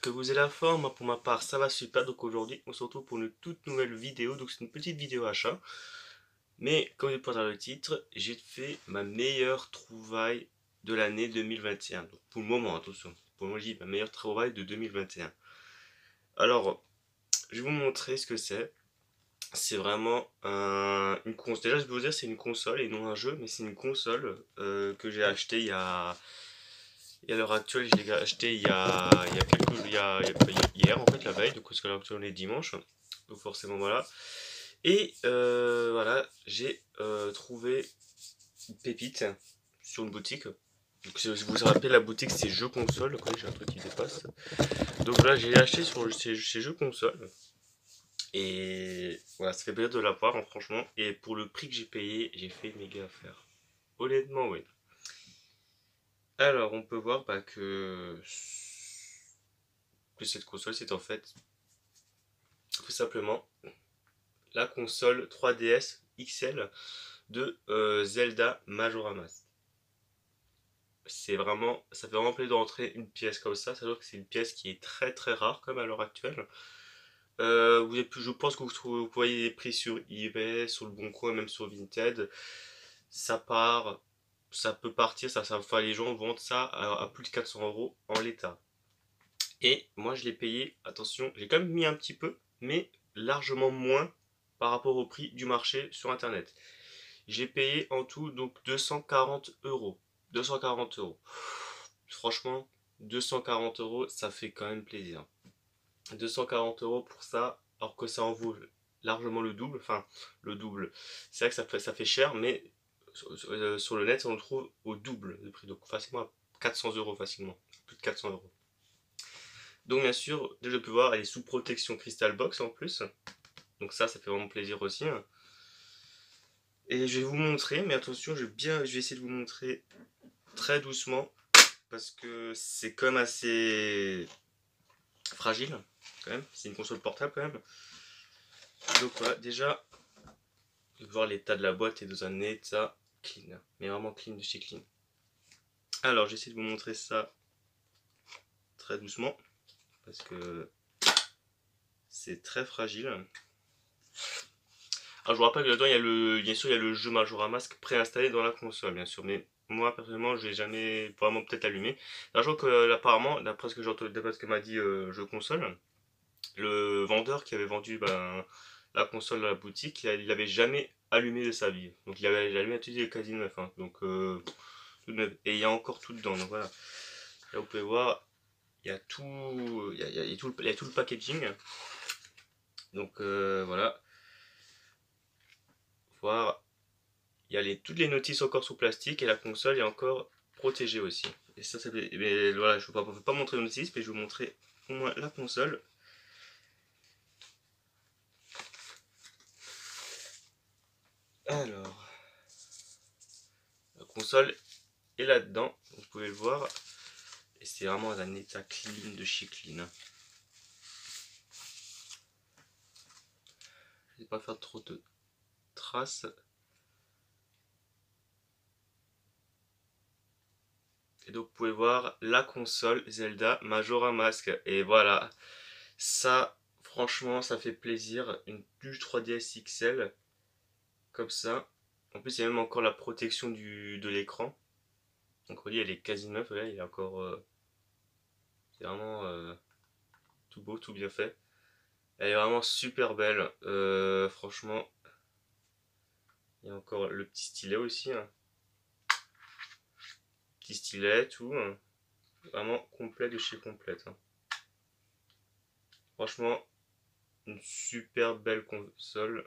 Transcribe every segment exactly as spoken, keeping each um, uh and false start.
que vous ayez la forme. Moi, pour ma part, ça va super. Donc aujourd'hui, on se retrouve pour une toute nouvelle vidéo. Donc c'est une petite vidéo achat. Mais comme vous pouvez voir dans le titre, j'ai fait ma meilleure trouvaille de l'année deux mille vingt et un. Donc pour le moment, attention. Pour le moment, je dis ma meilleure trouvaille de deux mille vingt et un. Alors, je vais vous montrer ce que c'est. C'est vraiment un, une console. Déjà, je vais vous dire, c'est une console et non un jeu, mais c'est une console euh, que j'ai acheté il y a. Et à l'heure actuelle, je l'ai acheté il y a, il y a quelques jours, il y a, il y a- hier en fait, la veille, donc parce qu'à l'heure actuelle on est dimanche, donc forcément voilà. Et euh, voilà, j'ai euh, trouvé une pépite sur une boutique. Donc, si vous vous rappelez, la boutique c'est Jeux Console, quoi, j'ai un truc qui dépasse. Donc voilà, j'ai acheté sur ces, ces Jeux Console. Et voilà, ça fait plaisir de la voir, hein, franchement. Et pour le prix que j'ai payé, j'ai fait méga affaire. Honnêtement, oui. Alors, on peut voir bah, que, que cette console, c'est en fait tout simplement la console trois D S X L de euh, Zelda Majora Mask. C'est vraiment, ça fait vraiment plaisir de rentrer une pièce comme ça, c'est-à-dire que c'est une pièce qui est très très rare comme à l'heure actuelle. Euh, vous avez pu, je pense que vous, trouvez, vous voyez les prix sur eBay, sur le Bon Coin, même sur Vinted. Ça part, ça peut partir, ça, ça, enfin, les gens vendent ça à, à plus de quatre cents euros en l'état. Et moi je l'ai payé, attention, j'ai quand même mis un petit peu, mais largement moins par rapport au prix du marché sur internet. J'ai payé en tout donc deux cent quarante euros. deux cent quarante euros. Franchement, deux cent quarante euros, ça fait quand même plaisir. deux cent quarante euros pour ça, alors que ça en vaut largement le double. Enfin, le double. C'est vrai que ça fait, ça fait cher, mais sur, euh, sur le net, on le trouve au double de prix. Donc facilement à quatre cents euros facilement. Plus de quatre cents euros. Donc bien sûr, déjà pu voir, elle est sous protection Crystal Box en plus. Donc ça, ça fait vraiment plaisir aussi. Et je vais vous montrer, mais attention, je vais bien, je vais essayer de vous montrer très doucement parce que c'est quand même assez fragile, quand même. C'est une console portable quand même. Donc voilà, déjà, vous voir l'état de la boîte est dans un état clean, mais vraiment clean de chez clean. Alors, j'essaie de vous montrer ça très doucement parce que c'est très fragile. Alors je vous rappelle que là-dedans il y a le, bien sûr il y a le jeu Majora Mask préinstallé dans la console, bien sûr, mais moi personnellement je l'ai jamais vraiment peut-être allumé. Alors je vois que euh, apparemment, d'après ce que j'ai entendu, d'après ce que m'a dit euh, jeu console, le vendeur qui avait vendu ben, la console dans la boutique, il l'avait jamais allumé de sa vie. Donc il avait allumé à quasi neuf, hein. Donc euh, tout neuf. Et il y a encore tout dedans. Donc voilà. Là vous pouvez voir, il y a tout, il y a, il y a tout, le, il y a tout le packaging. Donc euh, voilà. Voir. Il y a les, toutes les notices encore sous plastique et la console est encore protégée aussi. Et ça, ça fait, mais voilà, je ne vais pas montrer les notices, mais je vais vous montrer au moins la console. Alors, la console est là-dedans, vous pouvez le voir. Et c'est vraiment un état clean de chez clean. Je ne vais pas faire trop de traces. Et donc vous pouvez voir la console Zelda Majora Mask. Et voilà, ça franchement ça fait plaisir. Une puce trois D S X L comme ça. En plus il y a même encore la protection du, de l'écran. Donc vous voyez elle est quasi neuve, là, il est encore... Euh, c'est vraiment euh, tout beau, tout bien fait. Elle est vraiment super belle. Euh, franchement, il y a encore le petit stylet aussi. Hein. Petit stylet, tout. Hein. Vraiment complet de chez complète. Hein. Franchement, une super belle console.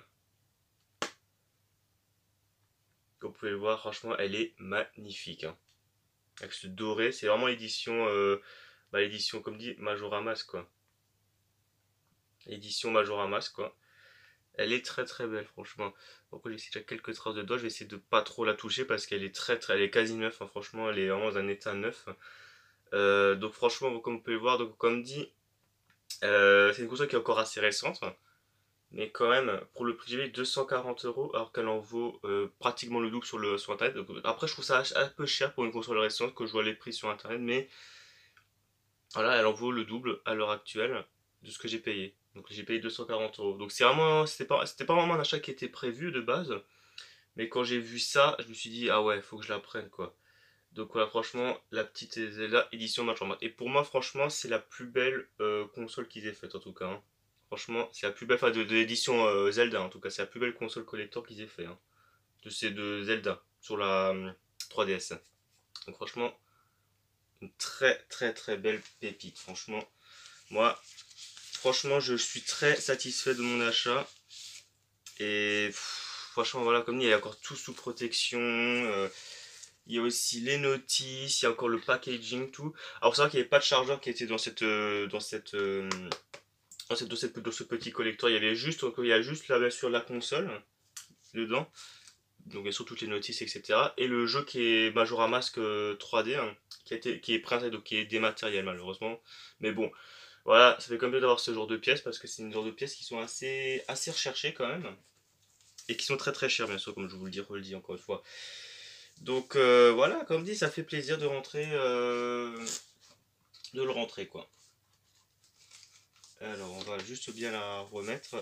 Comme vous pouvez le voir, franchement, elle est magnifique. Hein. Avec ce doré, c'est vraiment l'édition, euh, bah, l'édition comme dit Majora Mask quoi. L'édition Majora Mask quoi. Elle est très très belle franchement. Pourquoi j'ai déjà quelques traces de doigts, je vais essayer de pas trop la toucher parce qu'elle est très très, elle est quasi neuve. Hein. Franchement, elle est vraiment dans un état neuf. Euh, donc franchement, comme vous pouvez le voir, donc comme dit, euh, c'est une console qui est encore assez récente. Mais quand même, pour le prix, j'ai deux cent quarante euros alors qu'elle en vaut euh, pratiquement le double sur, le, sur internet. Donc, après, je trouve ça un peu cher pour une console récente que je vois les prix sur internet, mais Voilà, elle en vaut le double à l'heure actuelle de ce que j'ai payé. Donc j'ai payé deux cent quarante euros. Donc c'est vraiment, c'était pas, c'était pas vraiment un achat qui était prévu de base. Mais quand j'ai vu ça, je me suis dit, ah ouais, faut que je la prenne quoi. Donc voilà, franchement, la petite Zelda édition Majora. Et pour moi, franchement, c'est la plus belle euh, console qu'ils aient faite en tout cas, hein. Franchement, c'est la plus belle, enfin de, de l'édition euh, Zelda en tout cas, c'est la plus belle console collector qu'ils aient fait, hein. De ces deux Zelda sur la euh, trois D S. Donc franchement, une très très très belle pépite. Franchement, moi, franchement, je suis très satisfait de mon achat. Et pff, franchement, voilà, comme dit, il y a encore tout sous protection. euh, Il y a aussi les notices, il y a encore le packaging, tout. Alors, c'est vrai qu'il n'y avait pas de chargeur qui était dans cette, euh, dans cette, euh, dans cette, dans cette- dans ce petit collector. Il y avait juste, il y a juste là, bien sûr, la console dedans. Donc, bien sûr, toutes les notices, et cetera. Et le jeu qui est Majora Mask euh, trois D, hein, qui, a été, qui est printé, donc qui est dématériel, malheureusement. Mais bon, voilà, ça fait quand même bien d'avoir ce genre de pièces parce que c'est une genre de pièces qui sont assez, assez recherchées quand même. Et qui sont très très chères, bien sûr, comme je vous le dis, redis encore une fois. Donc euh, voilà, comme dit, ça fait plaisir de rentrer, euh, de le rentrer quoi. Alors on va juste bien la remettre.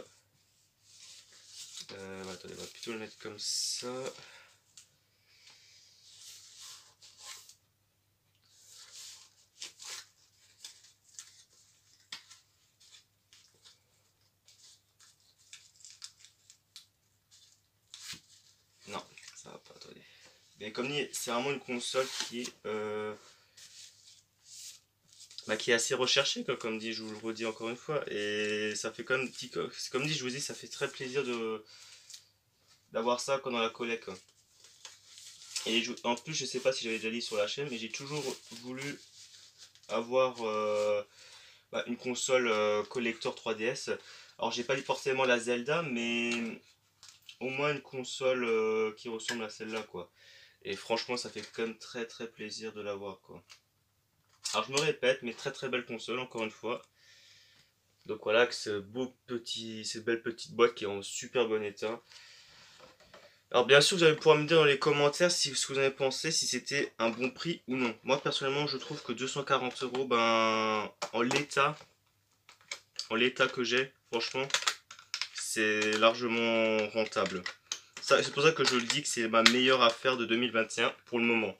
Euh, attendez, on va plutôt le mettre comme ça. Non, ça va pas, attendez. Mais comme dit, c'est vraiment une console qui est, euh, bah, qui est assez recherchée, quoi, comme dit, je vous le redis encore une fois. Et ça fait comme, petit, comme dit, je vous dis, ça fait très plaisir de d'avoir ça quand dans la collecte. Et je, en plus, je sais pas si j'avais déjà dit sur la chaîne, mais j'ai toujours voulu avoir euh, bah, une console euh, collector trois D S. Alors j'ai pas dit forcément la Zelda, mais au moins une console euh, qui ressemble à celle-là quoi. Et franchement ça fait quand même très très plaisir de l'avoir quoi. Alors je me répète, mais très très belle console encore une fois. Donc voilà, que ce beau petit, cette belle petite boîte qui est en super bon état. Alors bien sûr vous allez pouvoir me dire dans les commentaires si ce que vous en avez pensé, si c'était un bon prix ou non. Moi personnellement je trouve que deux cent quarante euros, ben en l'état, en l'état que j'ai, franchement, c'est largement rentable. C'est pour ça que je le dis que c'est ma meilleure affaire de deux mille vingt et un pour le moment.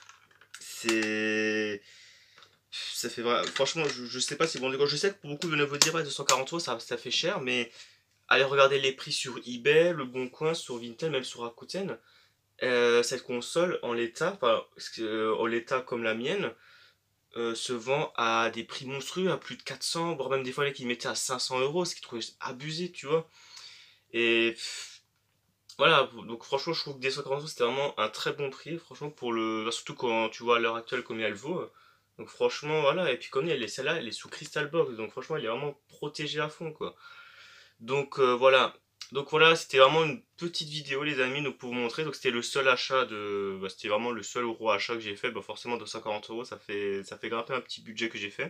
C'est. Ça fait vrai. Franchement, je, je sais pas si bon. Je sais que pour beaucoup, de vous dire ouais, deux cent quarante euros, ça, ça fait cher, mais allez regarder les prix sur eBay, Le Bon Coin, sur Vinted, même sur Rakuten. Euh, cette console, en l'état, enfin, en l'état comme la mienne, euh, se vend à des prix monstrueux, à plus de quatre cents, voire même des fois, les qui mettaient à cinq cents euros, ce qui est trouvé abusé, tu vois. Et. Pff, voilà, donc franchement, je trouve que deux cent quarante euros c'était vraiment un très bon prix, franchement, pour le. Surtout quand tu vois à l'heure actuelle combien elle vaut. Donc franchement, voilà, et puis comme elle est celle-là, elle est sous Crystal Box, donc franchement, elle est vraiment protégée à fond, quoi. Donc euh, voilà. Donc voilà, c'était vraiment une petite vidéo, les amis, donc pour vous montrer. Donc c'était le seul achat de. Bah, c'était vraiment le seul euro achat que j'ai fait. Bah, forcément, deux cent quarante euros, ça fait, ça fait grimper un petit budget que j'ai fait.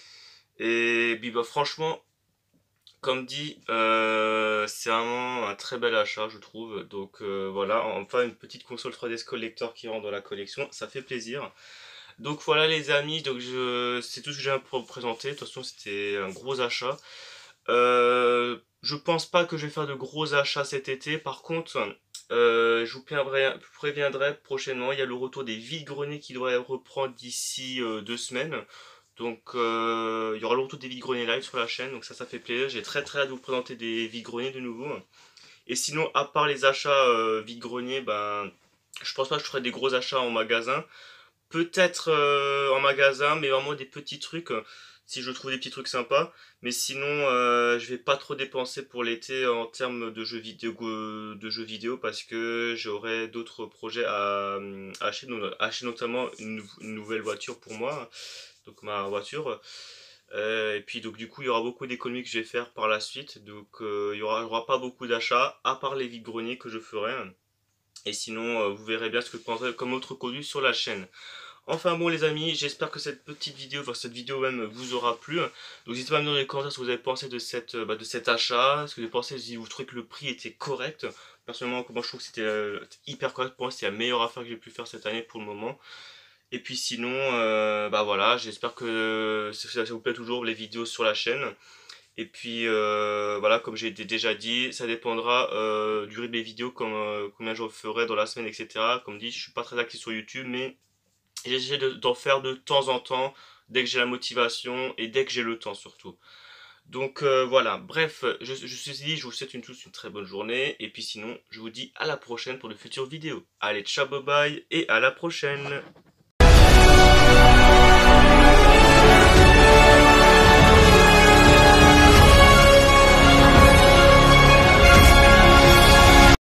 Et puis bah, franchement, comme dit, euh, c'est vraiment un très bel achat, je trouve. Donc euh, voilà, enfin une petite console trois D S Collector qui rentre dans la collection, ça fait plaisir. Donc voilà les amis, donc je, c'est tout ce que j'ai à vous présenter. De toute façon, c'était un gros achat. Euh, je pense pas que je vais faire de gros achats cet été. Par contre, euh, je vous préviendrai, préviendrai prochainement. Il y a le retour des vides-greniers qui devrait reprendre d'ici euh, deux semaines. Donc euh, il y aura le retour des vides-greniers live sur la chaîne, donc ça ça fait plaisir. J'ai très très hâte de vous présenter des vides-greniers de nouveau. Et sinon, à part les achats euh, vide-greniers, ben je pense pas que je ferai des gros achats en magasin. Peut-être euh, en magasin, mais vraiment des petits trucs, euh, si je trouve des petits trucs sympas. Mais sinon, euh, je vais pas trop dépenser pour l'été en termes de jeux vidéo, de jeux vidéo parce que j'aurai d'autres projets à, à acheter, acheter notamment une, une nouvelle voiture pour moi, donc ma voiture. Euh, et puis donc du coup il y aura beaucoup d'économies que je vais faire par la suite. Donc euh, il y aura, il y aura pas beaucoup d'achats à part les vides-greniers que je ferai. Et sinon euh, vous verrez bien ce que je prendrai comme autre contenu sur la chaîne. Enfin bon les amis, j'espère que cette petite vidéo, enfin cette vidéo même vous aura plu. Donc n'hésitez pas à me dire dans les commentaires ce que vous avez pensé de, cette, bah, de cet achat, ce que vous avez pensé si vous trouvez que le prix était correct. Personnellement moi je trouve que c'était euh, hyper correct, pour moi c'était la meilleure affaire que j'ai pu faire cette année pour le moment. Et puis sinon, euh, bah voilà, j'espère que ça, ça vous plaît toujours les vidéos sur la chaîne. Et puis euh, voilà, comme j'ai déjà dit, ça dépendra euh, du rythme des vidéos, comme, euh, combien je ferai dans la semaine, et cetera. Comme dit, je suis pas très actif sur YouTube, mais j'essaie de- d'en faire de temps en temps, dès que j'ai la motivation et dès que j'ai le temps surtout. Donc euh, voilà, bref, je, je suis dit, je vous souhaite une tous une très bonne journée. Et puis sinon, je vous dis à la prochaine pour de futures vidéos. Allez, ciao, bye bye et à la prochaine.